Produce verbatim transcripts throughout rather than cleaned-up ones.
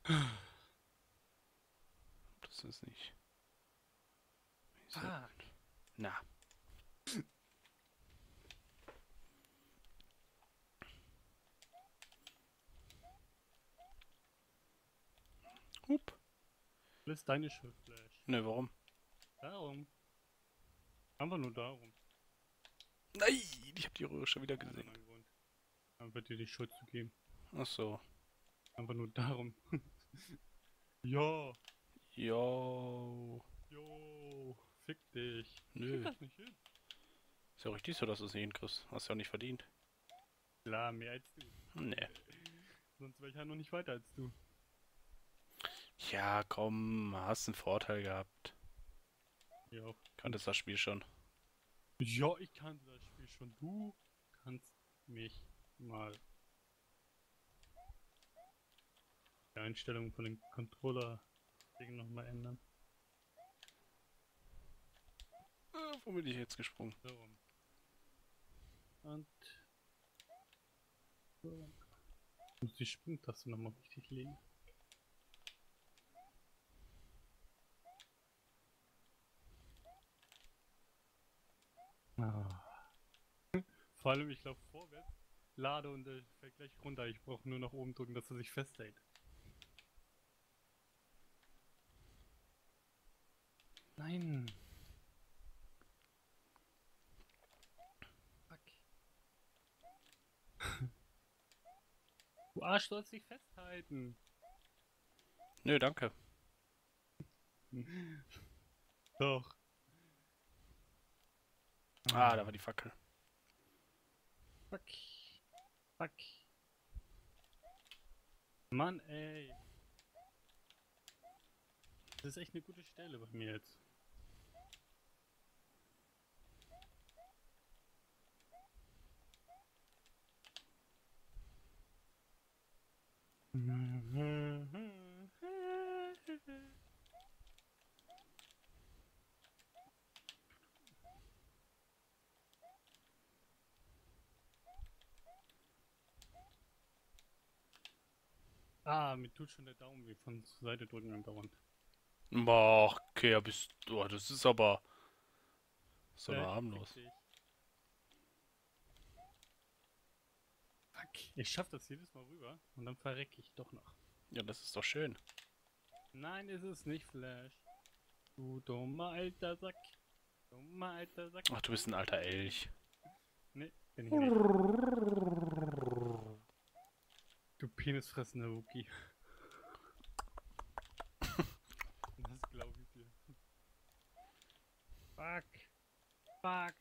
Das ist nicht. So. Fuck. Na. Hup. Das ist deine Schuld, Flash. Ne, warum? Darum. Einfach nur darum. Nein, ich habe die Röhre schon wieder Keinen gesehen. anderen Grund. Einfach dir die Schuld zu geben. Ach so. Einfach nur darum. Ja. Jo. Jo. Fick dich. Ich krieg Nö. das nicht hin. Ist ja richtig so, dass du es nicht hinkriegst. Hast ja auch nicht verdient. Klar, mehr als du. Nee. Sonst wäre ich ja noch nicht weiter als du. Ja, komm, hast einen Vorteil gehabt. Ja. Kanntest das Spiel schon. Ja, ich kannte das Spiel schon. Du kannst mich mal die Einstellung von den Controller-Dingen nochmal ändern. Äh, wo bin ich jetzt gesprungen? So rum. Und so rum. Ich muss die Sprungtaste nochmal richtig legen. Ah. Vor allem, ich laufe vorwärts, lade und er fällt gleich runter. Ich brauche nur nach oben drücken, dass er sich festhält. Nein. Fuck. Du Arsch sollst dich festhalten. Nö, danke. Doch. Ah, da war die Fackel. Fuck. Fuck. Mann, ey. Das ist echt eine gute Stelle bei mir jetzt. Ah, mir tut schon der Daumen weh von zur Seite drücken andauernd. Boah, okay, ja, bist du. Oh, das ist aber. Ist aber Flash, fick harmlos. dich. Fuck. Ich schaff das jedes Mal rüber und dann verrecke ich doch noch. Ja, das ist doch schön. Nein, ist es nicht, Flash. Du dummer alter Sack. Dummer alter Sack. Ach, du bist ein alter Elch. Nee, bin ich nicht. Du penisfressender Wookie. Das glaube ich dir. Fuck. Fuck.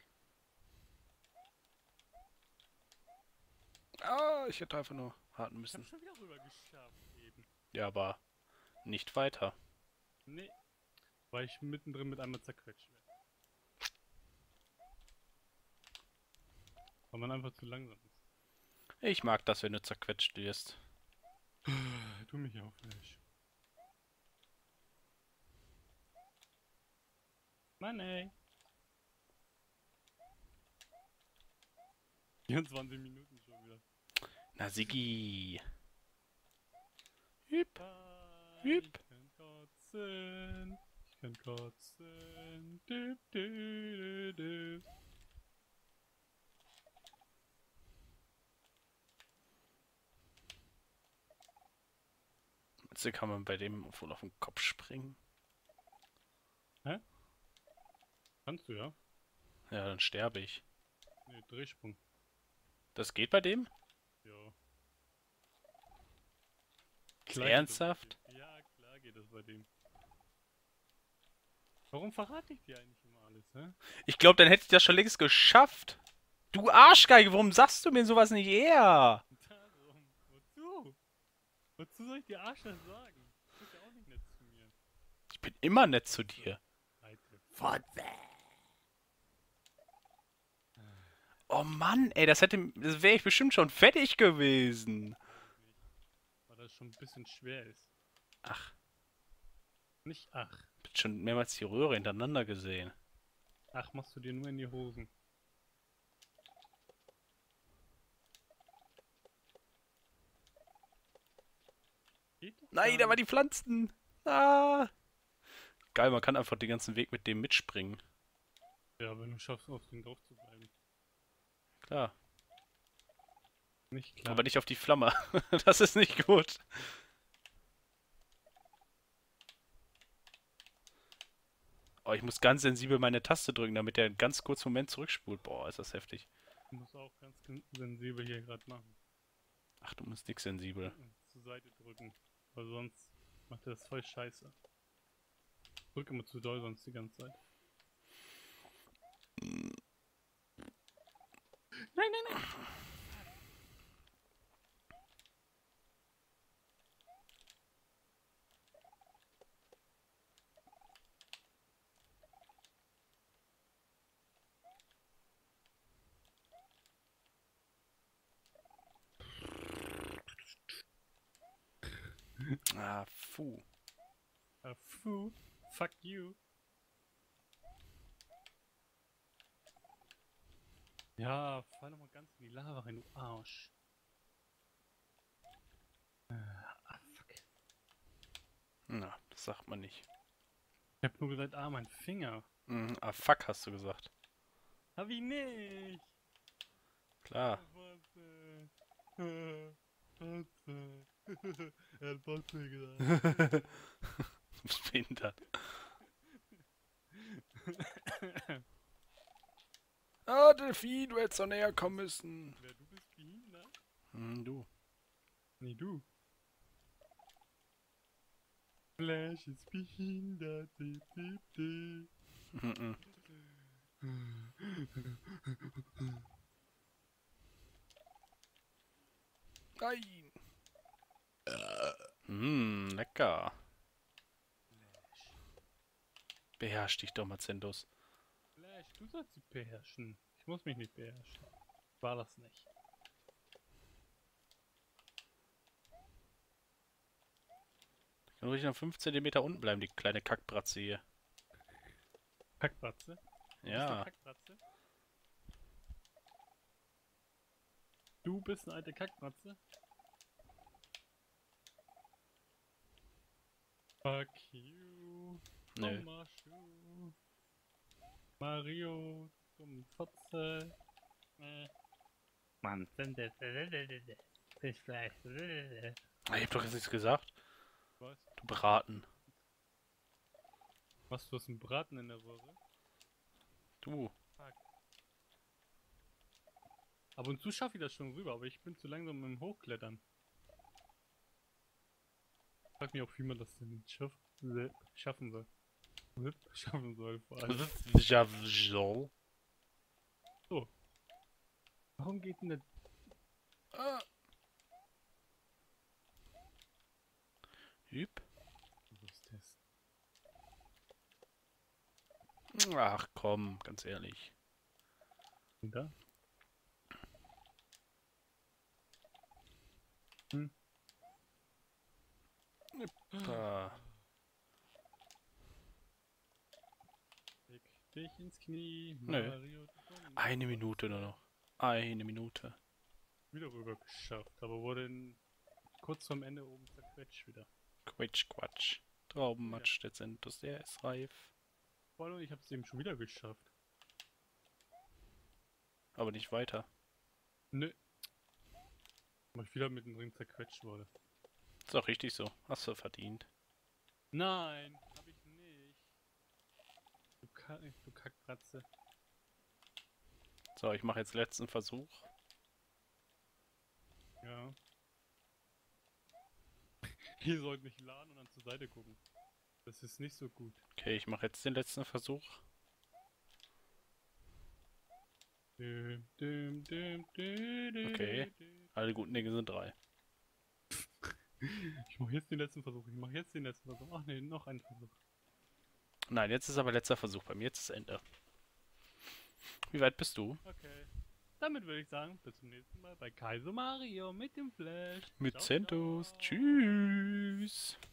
Ah, ich hätte einfach nur warten Ich hab müssen. schon wieder rüber geschafft eben. Ja, aber nicht weiter. Nee. Weil ich mittendrin mit einmal zerquetscht werde. Weil man einfach zu langsam ist. Ich mag das, wenn du zerquetscht wirst. Tu mich auf, Flash. Mann, ey. vierundzwanzig Minuten schon wieder. Na, Siggi. Hüp, Ah, hüp. ich kann kotzen. Ich kann kotzen. Düp, düp, düp, düp. Jetzt kann man bei dem wohl auf den Kopf springen. Hä? Kannst du ja? Ja, dann sterbe ich. Nee, Drehsprung. Das geht bei dem? Ja. Ist Klar geht das ernsthaft? bei dem. Ja, klar geht das bei dem. Warum verrate ich dir eigentlich immer alles, hä? Ich glaube, dann hätte ich das schon längst geschafft. Du Arschgeige, warum sagst du mir sowas nicht eher? Darum. Wozu? Wozu soll ich dir Arsch das sagen? Du bist ja auch nicht nett zu mir. Ich bin immer nett zu dir. Alte Fotze. Oh Mann, ey, das hätte, das wäre ich bestimmt schon fertig gewesen. Glaube ich nicht. Weil das schon ein bisschen schwer ist. Ach, Nicht ach. ich hab schon mehrmals die Röhre hintereinander gesehen. Ach, machst du dir nur in die Hosen. Geht doch Nein, gar da waren nicht. die Pflanzen. Ah. Geil, man kann einfach den ganzen Weg mit dem mitspringen. Ja, wenn du schaffst, auf den drauf zu bleiben. Klar. Nicht klar. Aber nicht auf die Flamme. Das ist nicht gut. Oh, ich muss ganz sensibel meine Taste drücken, damit der einen ganz kurzen Moment zurückspult. Boah, ist das heftig. Ich muss auch ganz sensibel hier gerade machen. Ach, du musst nix sensibel. Mhm. Zur Seite drücken. Weil sonst macht er das voll scheiße. Drück immer zu doll sonst die ganze Zeit. Nein, nein, nein! Ah, puh. Ah, fu. Fuck you. Ja, fall doch mal ganz in die Lava rein, du Arsch. Äh, ah, fuck. Na, das sagt man nicht. Ich hab nur gesagt, ah, mein Finger. Mhm, ah, fuck, hast du gesagt. Hab ich nicht. Klar. Botze. Botze. Er hat Botze gesagt. Du bist behindert. Ah, Delphin, du hättest doch näher kommen müssen. Wer, du bist behindert? Hm, du. Nee, du. Flash ist behindert. Di, di, di. Mhm. Nein. Hm, lecker. Beherrsch dich doch mal, Zendos. Flash, du sollst dich beherrschen. Ich muss mich nicht beherrschen. War das nicht. Kann ruhig noch fünf Zentimeter unten bleiben, die kleine Kackbratze hier. Kackbratze? Ja. Kackbratze? Du bist eine alte Kackbratze? Fuck you. Nö. Dummer Schuh. Mario, dumm Fotze. Äh. Mann, sind das. Fischfleisch. Ah, ich hab doch jetzt nichts gesagt. Was? Du Braten. Was, du hast einen Braten in der Röhre? Du. Ab und zu schaffe ich das schon rüber, aber ich bin zu langsam mit dem Hochklettern. Ich frag mich auch, wie man das denn schaff schaffen soll. Schaffen soll, vor allem. Javjol. So. Warum geht denn der... Ah. Üb. Wo ist das? Ach komm, ganz ehrlich. Und da? Hm. Ah. Leg dich ins Knie, Nö. Mario. dumm. Eine Minute nur noch. Eine Minute. Wieder rüber geschafft, aber wurde in, kurz vorm Ende oben zerquetscht wieder. Quatsch, Quatsch. Traubenmatsch, der Zentus, der ist reif. Vor allem, ich hab's eben schon wieder geschafft. Aber nicht weiter. Nö. Weil ich wieder mittendrin zerquetscht wurde. Ist auch richtig so. Hast du verdient. Nein, hab ich nicht. Du, Ka du Kackbratze. So, ich mache jetzt letzten Versuch. Ja. Ihr sollt nicht laden und dann zur Seite gucken. Das ist nicht so gut. Okay, ich mache jetzt den letzten Versuch. Düm, düm, düm, dü, dü, Okay. dü, dü. Alle guten Dinge sind drei. Ich mach jetzt den letzten Versuch. Ich mach jetzt den letzten Versuch. Ach nee, noch einen Versuch. Nein, jetzt ist aber letzter Versuch bei mir. Jetzt ist Ende. Wie weit bist du? Okay. Damit würde ich sagen, bis zum nächsten Mal bei Kaiser Mario mit dem Flash. Mit Ciao, Zentus. ciao. Tschüss.